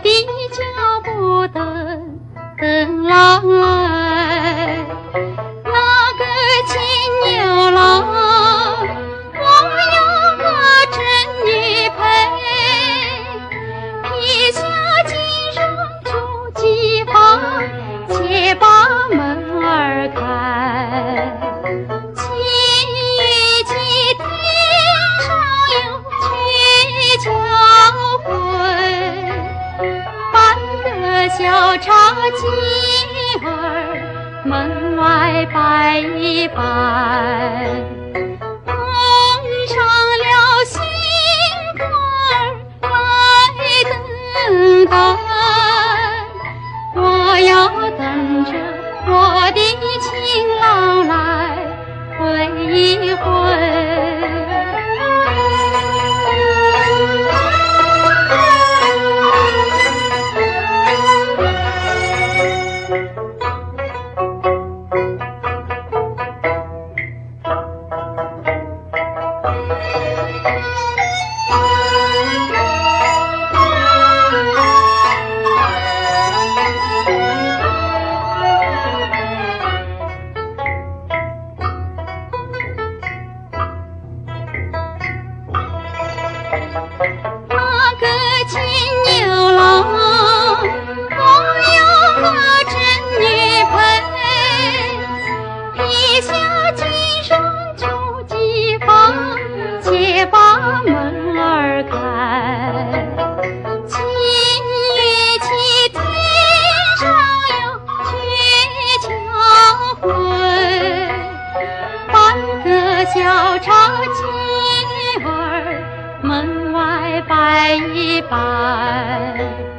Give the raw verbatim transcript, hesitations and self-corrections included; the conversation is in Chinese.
的脚步等等郎来，那个金牛郎，我有个真女配，披下金裳出机房，且把门儿开。七月七天上有鹊桥会，半个小茶几儿门外摆一摆，上了新官来等待，我要等着我的情郎来会一会。那个金牛郎，我有个真女配，披下金裳出机房，且把门儿开。七月七天上有鹊桥会，半个小茶几儿门外摆一摆。